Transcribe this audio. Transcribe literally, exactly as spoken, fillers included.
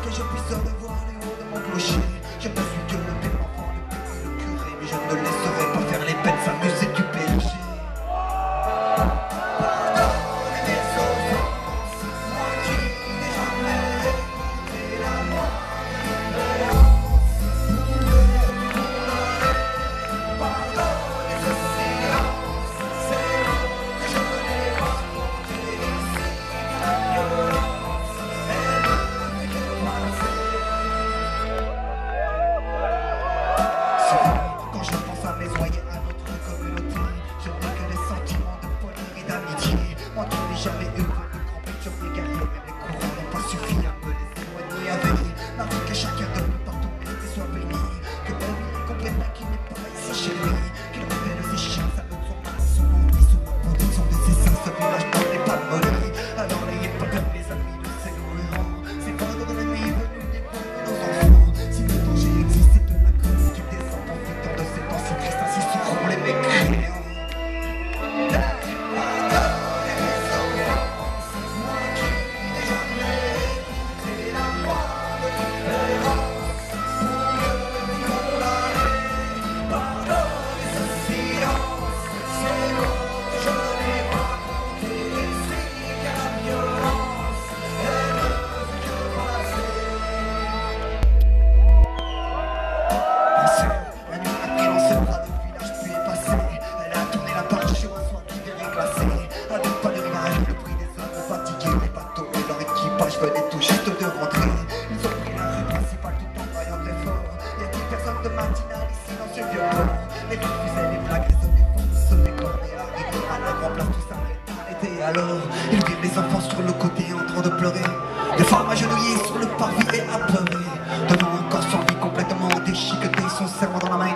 que je puisse revoir les hauts de mon clocher. Je ne suis que le père enfant, le père et le curé, mais je ne laisserai pas faire les bêtes s'amuser du péché. Pardonne mes offenses, moi qui n'ai jamais écouté la moindre révérence. Pardonne ce silence, c'est bon que je n'ai pas monté ici. La violence, elle ne fait que passer. Quand je pense à mes oreilles, à notre communauté, je n'ai que des sentiments de bonheur et d'amitié. Moi qui n'ai jamais eu de grands sur mes guerriers, mais les courants n'ont pas suffi à me les éloigner avec l'envie que chacun de nous partout mérite et soit béni. Que mon vie comprenne qu'il n'est pas ici chez lui, qu'il révèle ses chiens, sa note, son âme, son envie, sous la protection de ses seins. Ce village n'est pas molli, alors n'ayez pas peur les amis de ces gourmands. C'est pas de l'ennemi venu dévorer nos enfants. Si le danger existe, c'est de la cause qui descend en futant de ces temps si tristes, ainsi souffront les mécréants. Venait tout juste de rentrer. Ils ont pris la rue principale tout en braillant très fort. Y a-t-il personne de matinale ici dans ce vieux port? Les coups de fusée, les blagues, les sonnets fonds, sonnets cornés, arrivés à la grande place, tout s'arrête à l'été. Alors, ils virent les enfants sur le côté en train de pleurer. Des femmes agenouillées sur le parvis et à pleurer. Devant un corps sans vie complètement déchiqueté, son cerveau dans la main